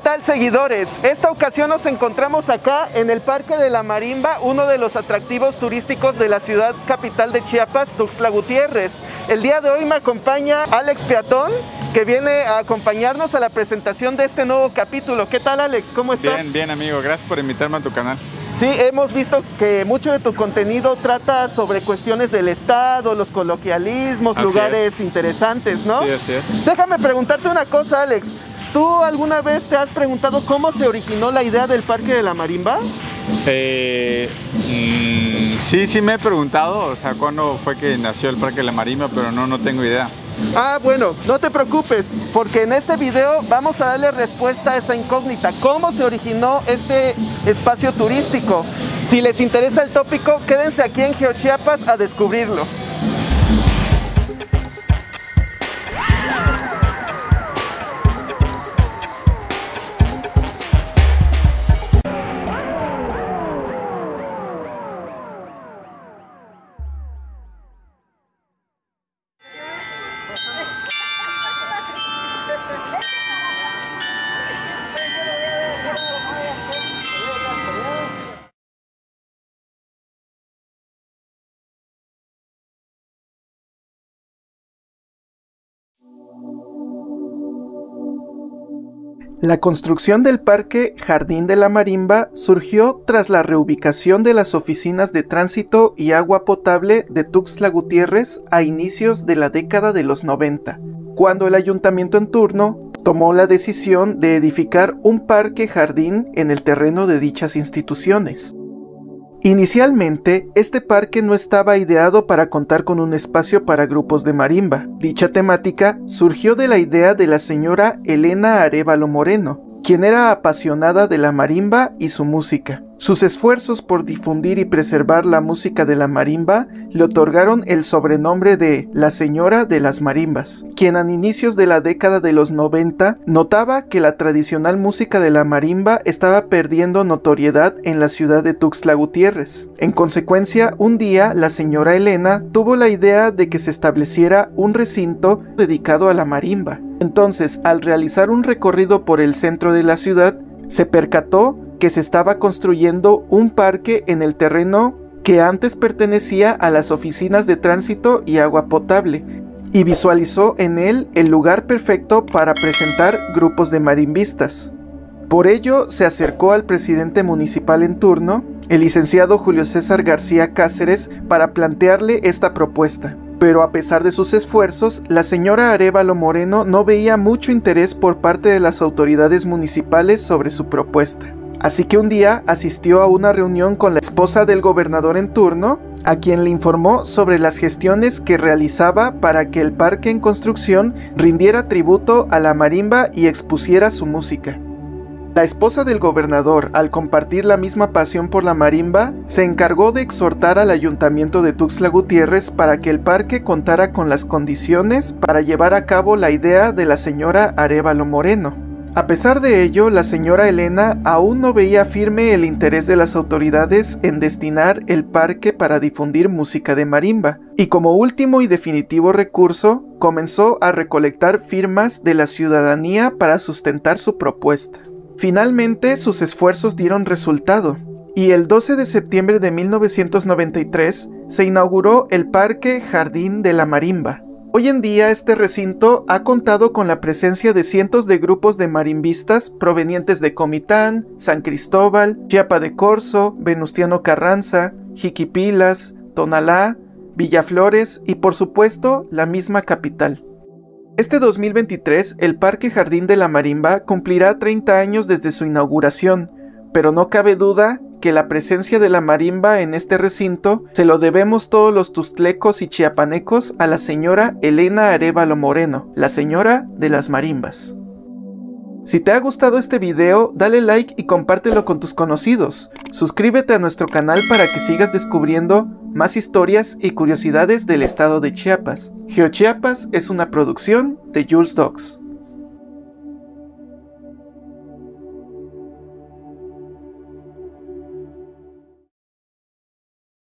tal, seguidores? Esta ocasión nos encontramos acá en el Parque de la Marimba, uno de los atractivos turísticos de la ciudad capital de Chiapas, Tuxtla Gutiérrez. El día de hoy me acompaña Alex Peatón, que viene a acompañarnos a la presentación de este nuevo capítulo. ¿Qué tal, Alex? ¿Cómo estás? Bien, bien, amigo. Gracias por invitarme a tu canal. Sí, hemos visto que mucho de tu contenido trata sobre cuestiones del Estado, los coloquialismos, lugares interesantes, ¿no? Sí, así es. Déjame preguntarte una cosa, Alex. ¿Tú alguna vez te has preguntado cómo se originó la idea del Parque de la Marimba? Sí me he preguntado, o sea, cuándo fue que nació el Parque de la Marimba, pero no tengo idea. Ah, bueno, no te preocupes, porque en este video vamos a darle respuesta a esa incógnita. ¿Cómo se originó este espacio turístico? Si les interesa el tópico, quédense aquí en GeoChiapas a descubrirlo. La construcción del Parque Jardín de la Marimba surgió tras la reubicación de las oficinas de tránsito y agua potable de Tuxtla Gutiérrez a inicios de la década de los 90, cuando el ayuntamiento en turno tomó la decisión de edificar un parque jardín en el terreno de dichas instituciones. Inicialmente, este parque no estaba ideado para contar con un espacio para grupos de marimba. Dicha temática surgió de la idea de la señora Elena Arévalo Moreno, quien era apasionada de la marimba y su música. Sus esfuerzos por difundir y preservar la música de la marimba le otorgaron el sobrenombre de la Señora de las Marimbas, quien a inicios de la década de los 90 notaba que la tradicional música de la marimba estaba perdiendo notoriedad en la ciudad de Tuxtla Gutiérrez. En consecuencia, un día la señora Elena tuvo la idea de que se estableciera un recinto dedicado a la marimba. Entonces, al realizar un recorrido por el centro de la ciudad, se percató que se estaba construyendo un parque en el terreno que antes pertenecía a las oficinas de tránsito y agua potable, y visualizó en él el lugar perfecto para presentar grupos de marimbistas. Por ello, se acercó al presidente municipal en turno, el licenciado Julio César García Cáceres, para plantearle esta propuesta. Pero a pesar de sus esfuerzos, la señora Arévalo Moreno no veía mucho interés por parte de las autoridades municipales sobre su propuesta. Así que un día asistió a una reunión con la esposa del gobernador en turno, a quien le informó sobre las gestiones que realizaba para que el parque en construcción rindiera tributo a la marimba y expusiera su música. La esposa del gobernador, al compartir la misma pasión por la marimba, se encargó de exhortar al ayuntamiento de Tuxtla Gutiérrez para que el parque contara con las condiciones para llevar a cabo la idea de la señora Arévalo Moreno. A pesar de ello, la señora Elena aún no veía firme el interés de las autoridades en destinar el parque para difundir música de marimba, y como último y definitivo recurso, comenzó a recolectar firmas de la ciudadanía para sustentar su propuesta. Finalmente, sus esfuerzos dieron resultado, y el 12 de septiembre de 1993 se inauguró el Parque Jardín de la Marimba. Hoy en día este recinto ha contado con la presencia de cientos de grupos de marimbistas provenientes de Comitán, San Cristóbal, Chiapa de Corzo, Venustiano Carranza, Jiquipilas, Tonalá, Villaflores y por supuesto la misma capital. Este 2023 el Parque Jardín de la Marimba cumplirá 30 años desde su inauguración, pero no cabe duda que la presencia de la marimba en este recinto se lo debemos todos los tuxtlecos y chiapanecos a la señora Elena Arévalo Moreno, la señora de las marimbas. Si te ha gustado este video, dale like y compártelo con tus conocidos. Suscríbete a nuestro canal para que sigas descubriendo más historias y curiosidades del estado de Chiapas. GeoChiapas es una producción de Jules Dogs.